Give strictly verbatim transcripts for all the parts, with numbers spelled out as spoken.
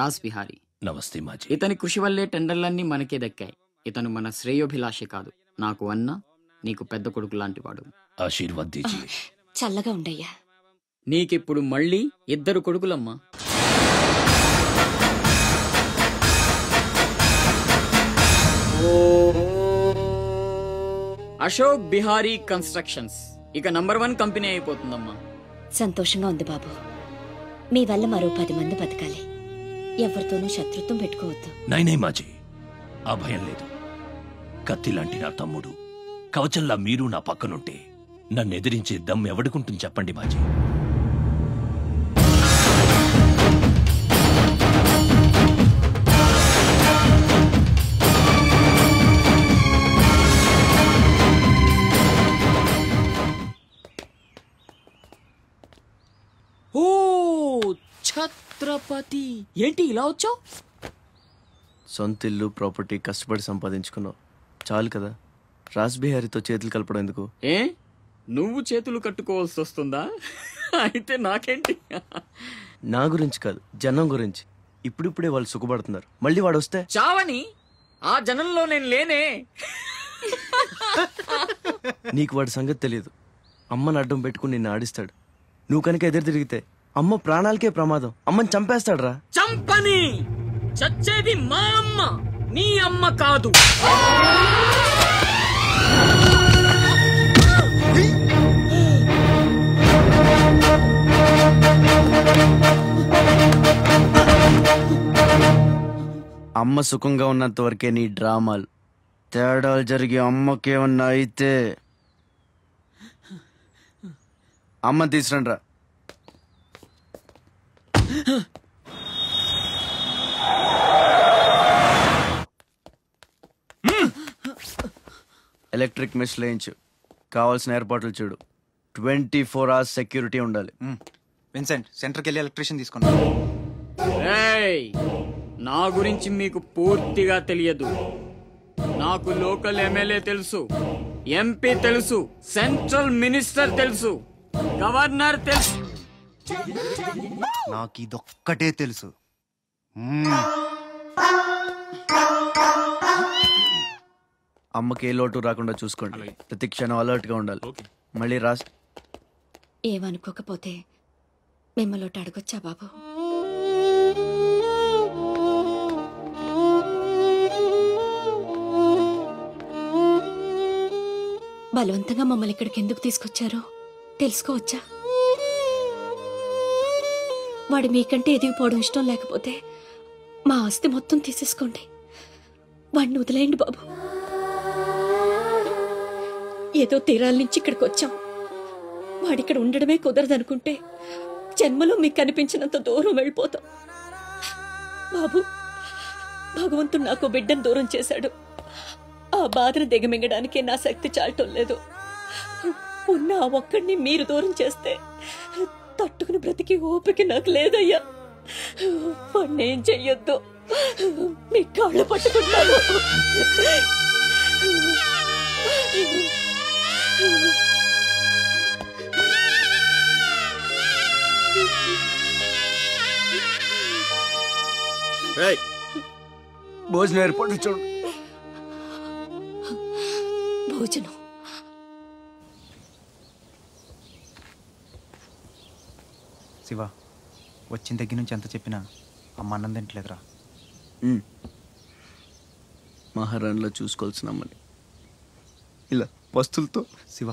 రాజ్ బిహారీ. నమస్తే మాజీ. ఇతని కృషి వల్లే టెండర్లన్నీ మనకే దక్కాయి. ఇతను మన శ్రేయోభిలాషే కాదు, నాకు అన్న నీకు పెద్ద కొడుకు లాంటివాడు. ఆశీర్వాద్ దీజియే. చల్లగా ఉండయ్యా. నీకిప్పుడు మళ్ళీ ఇద్దరు కొడుకులమ్మా. అశోక్ బిహారీ కన్స్ట్రక్షన్స్ ఇక నంబర్ వన్ కంపెనీ అయిపోతుందమ్మా. సంతోషంగా ఉంది బాబు. మీ వల్ల మరో పది మంది బతకాలి. ఎవరితోనూ శత్రుత్వం పెట్టుకోవద్దు. నైనే మాజీ, ఆ భయం లేదు. కత్తి లాంటి నా తమ్ముడు, కవచంలా మీరు నా పక్కనుంటే నన్ను ఎదిరించే దమ్ ఎవడుకుంటుంది చెప్పండి మాజీ. ఓ ఛత్రపతి, ఏంటి ఇలా వచ్చావు? సొంత ఇల్లు ప్రాపర్టీ కష్టపడి సంపాదించుకున్నావు, చాలు కదా. రాజ్ బిహారీతో చేతులు కలపడం ఎందుకు? ఏ నువ్వు చేతులు కట్టుకోవాల్సి వస్తుందా? అయితే నాకేంటి? నా గురించి కాదు, జనం గురించి. ఇప్పుడిప్పుడే వాళ్ళు సుఖపడుతున్నారు, మళ్ళీ వాడు వస్తే చావని. ఆ జనంలో నేను లేనే. నీకు వాడి సంగతి తెలియదు. అమ్మని అడ్డం పెట్టుకుని నిన్ను ఆడిస్తాడు. నువ్వు కనుక ఎదురు తిరిగితే అమ్మ ప్రాణాలకే ప్రమాదం. అమ్మని చంపేస్తాడు రా. చంపని. చచ్చేది మా అమ్మ, నీ అమ్మ కాదు. అమ్మ సుఖంగా ఉన్నంత వరకే నీ డ్రామాలు. తేడాలు జరిగి అమ్మకేమన్నా అయితే అమ్మ తీసురండి రా. ఎలక్ట్రిక్ మెష్ లేయించు, కావాల్సిన ఏర్పాట్లు చూడు. ట్వంటీ ఫోర్ అవర్స్ సెక్యూరిటీ ఉండాలి. విన్సెంట్, సెంటర్కి వెళ్ళి ఎలక్ట్రీషియన్ తీసుకున్నా. నా గురించి మీకు పూర్తిగా తెలియదు. నాకు లోకల్ ఎమ్మెల్యే తెలుసు, ఎంపీ తెలుసు, సెంట్రల్ మినిస్టర్ తెలుసు, గవర్నర్ తెలుసు. నాకు ఇదొక్కటే తెలుసు. అమ్మకి ఏ లోటు రాకుండా చూసుకోండి. ప్రతి క్షణం అలర్ట్ గా ఉండాలి. మళ్ళీ రాస్ ఏమనుకోకపోతే మిమ్మల్ని అడగొచ్చా బాబు? బలవంతంగా మమ్మల్ని ఇక్కడికి ఎందుకు తీసుకొచ్చారో తెలుసుకోవచ్చా? వాడు మీకంటే ఎదిగిపోవడం ఇష్టం లేకపోతే మా ఆస్తి మొత్తం తీసేసుకోండి. వాడిని వదిలేయండి బాబు. ఏదో తీరాల నుంచి ఇక్కడికి వచ్చాం. వాడిక్కడ ఉండడమే కుదరదనుకుంటే జన్మలో మీకు కనిపించినంత దూరం వెళ్ళిపోతాం. బాబు, భగవంతుడు నాకు బిడ్డను దూరం చేశాడు. ఆ బాధను దిగమింగడానికే నా శక్తి చాలటం లేదు. ఉన్న ఆ ఒక్కడిని మీరు దూరం చేస్తే తట్టుకుని బ్రతికి ఓపిక నాకు లేదయ్యా. వాణ్ణేం చెయ్యొద్దు, మీ కాళ్ళు పట్టుకుంటాను. భోజనం ఏర్పాటు చూడు. భోజనం శివ, వచ్చిన దగ్గర నుంచి ఎంత చెప్పినా అమ్మ అన్నం తింటలేదురా. మహారాణిలో చూసుకోవాల్సిన అమ్మని ఇలా వస్తువులతో. శివ,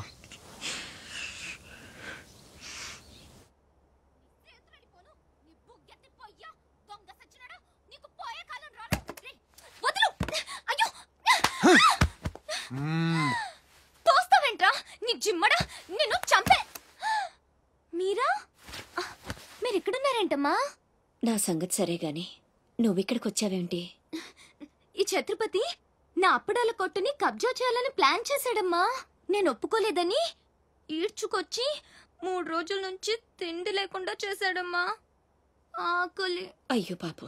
తోస్తావేంట్రా నీ జిమ్మడా, నిన్ను చంపే. మీరా మీరెక్కడున్నారేంటమ్మా? నా సంగతి సరే గాని నువ్విక్కడికి వచ్చావేంటి? ఈ ఛత్రపతి నా అప్పడాల కొట్టుని కబ్జా చేయాలని ప్లాన్ చేశాడమ్మా. నేను ఒప్పుకోలేదని ఈడ్చుకొచ్చి మూడు రోజుల నుంచి తిండి లేకుండా చేశాడమ్మా. ఆకలి. అయ్యో బాబు,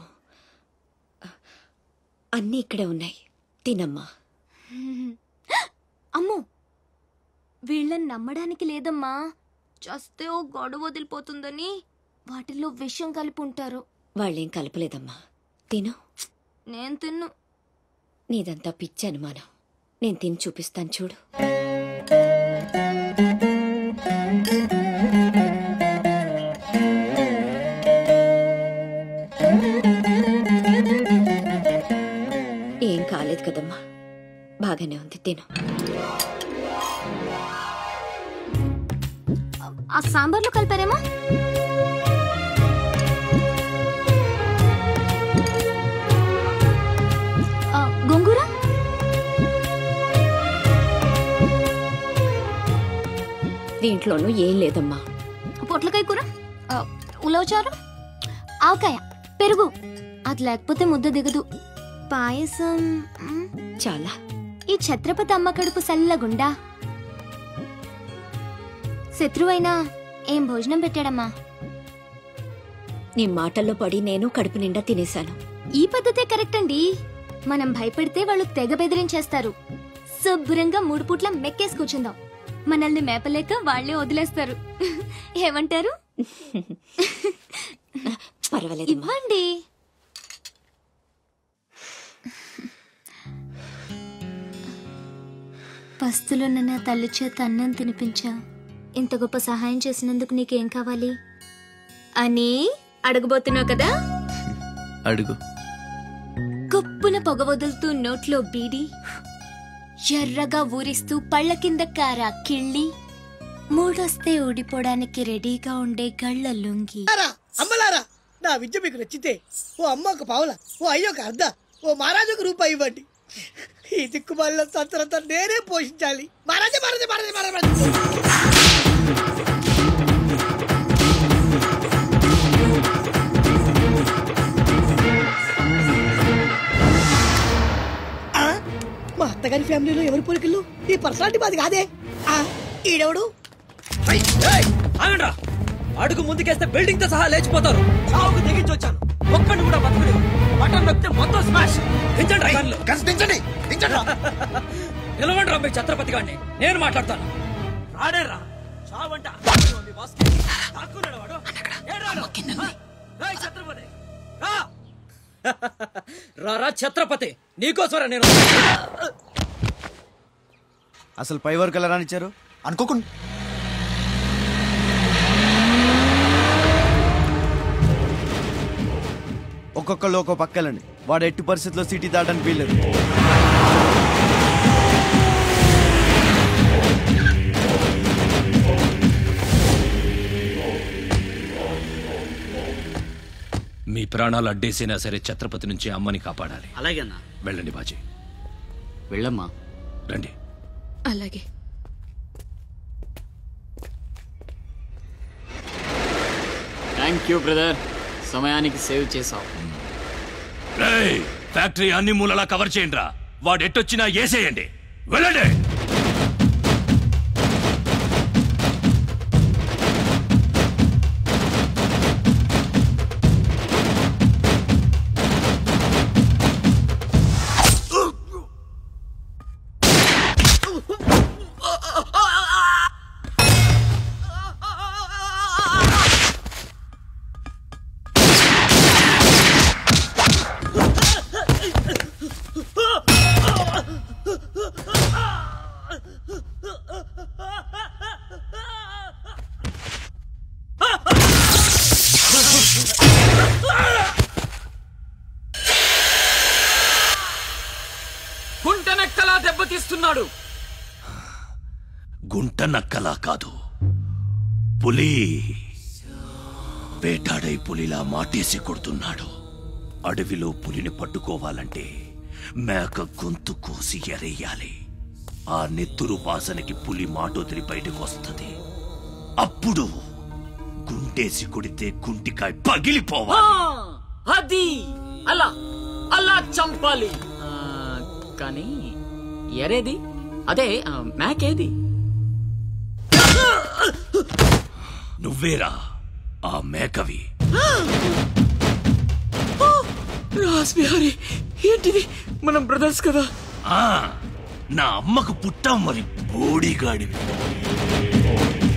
అన్నీ ఇక్కడే ఉన్నాయి, తినమ్మా. అమ్మో, వీళ్ళని నమ్మడానికి లేదమ్మా. చస్తే ఓ గొడవ వదిలిపోతుందని వాటిల్లో విషం కలిపి ఉంటారు. వాళ్ళేం కలపలేదమ్మా. తిను. నేను తిన్ను. నీదంతా పిచ్చి అనుమానం. నేను తిని చూపిస్తాను చూడు. ఏం కాలేదు కదమ్మా, బాగానే ఉంది, తిను. ఆ సాంబార్లో కలిపారేమో. గోంగూర, దీంట్లోనూ ఏం లేదమ్మా. పొట్లకాయ కూర, ఉలవచారు, ఆవకాయ, పెరుగు. అది లేకపోతే ముద్ద దిగదు. పాయసం చాలా. ఈ ఛత్రపతి అమ్మ కడుపు సల్లగుండా. శత్రువైనా ఏం భోజనం పెట్టాడమ్మా. నీ మాటల్లో పడి నేను కడుపు నిండా తినేశాను. ఈ పద్ధతే కరెక్ట్ అండి. మనం భయపడితే వాళ్ళు తెగ బెదిరించేస్తారు. శుభ్రంగా మూడు పూట్ల మెక్కేసి కూర్చుందాం. మనల్ని మేపలేక వాళ్లే వదిలేస్తారు. ఏమంటారు? పర్వాలేదు, ఇవ్వండి. పస్తులున్న నా తల్లి చేత అన్నం తినిపించావు. ఇంత గొప్ప సహాయం చేసినందుకు నీకేం కావాలి అని అడగబోతున్నావు కదా? అడుగు. గొప్పున పొగ వదులుతూ నోట్లో బీడి, ఎర్రగా ఊరిస్తూ పళ్ళ కింద కారా కిళ్ళి, మూడొస్తే ఊడిపోవడానికి రెడీగా ఉండే గళ్ళ లుంగి. అమ్మలారా, నా విద్య మీకు నచ్చితే ఓ అమ్మ ఒక పావుల, ఓ అయ్య ఒక అర్ధ, ఓ మహారాజు ఒక రూపాయి ఇవ్వండి. ఈ దిక్కుమాలిన సంతరంతా నేనే పోషించాలి. మహారాజా మహారాజా మహారాజా మహారాజా. మా అత్తగారి ఫ్యామిలీలో ఎవరి పోలికలు? ఈ పర్సనాలిటీ మాది కాదే. ఈడెవడు? అడుగు ముందుకేస్తే బిల్డింగ్ తో సహా లేచిపోతారు. చావుకు తెగించి వచ్చాను, ఒక్కడిని కూడా బతుకులేదు. బటన్ నొక్కితే మొత్తం స్మాష్. దించండి కార్లు. దించండి దించండి. నిలవండి రా మీ ఛత్రపతి గారిని, నేను మాట్లాడతాను. రాడేరా చావంట. రారా ఛత్రపతి, నీకోసరా నేను. అసలు పై వరకు ఎలా రానిచ్చారు అనుకోకుండా. ఒక్కొక్కళ్ళు ఒక్కో పక్కలండి. వాడు ఎట్టి పరిస్థితుల్లో సిటీ దాటడానికి వీల్లేదు. మీ ప్రాణాలు అడ్డేసినా సరే ఛత్రపతి నుంచి అమ్మని కాపాడాలి. అలాగేనా? వెళ్ళండి బాజీ. వెళ్ళమ్మా. రండి. అలాగే. థ్యాంక్ యూ బ్రదర్, సమయానికి సేవ్ చేసావు. ఫ్యాక్టరీ అన్ని మూలలా కవర్ చేయండి రా. వాడు ఎట్టొచ్చినా ఏసేయండి. వెళ్ళండి. గుంటనక్కలా దెబ్బతీస్తున్నాడు. గుంట నక్కలా కాదు, పులి. వేటాడై పులిలా మాటేసి కొడుతున్నాడు. అడవిలో పులిని పట్టుకోవాలంటే మేక గొంతు కోసి ఎరేయాలి. ఆ నెత్తురు వాసనకి పులి మాటొదిలి బయటకు వస్తుంది. అప్పుడు గుంటేసి కొడితే గుంటికాయ పగిలిపోవాలి. అది అలా అలా చంపాలి. కానీ ఎరేది? అదే మేకేది? నువ్వేరా ఆ మేకవి. రాస్బిహారీ, ఏంటిది? మనం బ్రదర్స్ కదా. ఆ నా అమ్మకు పుట్టాం మరి బోడిగాడివి.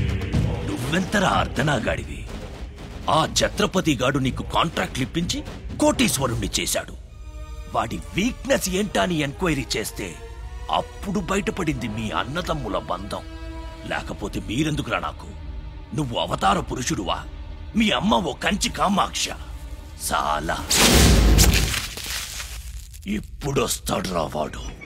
నువ్వెంతరా అర్ధనాగాడివి. ఆ ఛత్రపతి గాడు నీకు కాంట్రాక్ట్లు ఇప్పించి కోటీశ్వరుణ్ణి చేశాడు. వాడి వీక్నెస్ ఏంటని ఎంక్వైరీ చేస్తే అప్పుడు బయటపడింది మీ అన్నదమ్ముల బంధం. లేకపోతే మీరెందుకురా నాకు? నువ్వు అవతార పురుషుడువా? మీ అమ్మ ఓ కంచి కామాక్ష. చాలా ఇప్పుడొస్తాడు రా వాడు.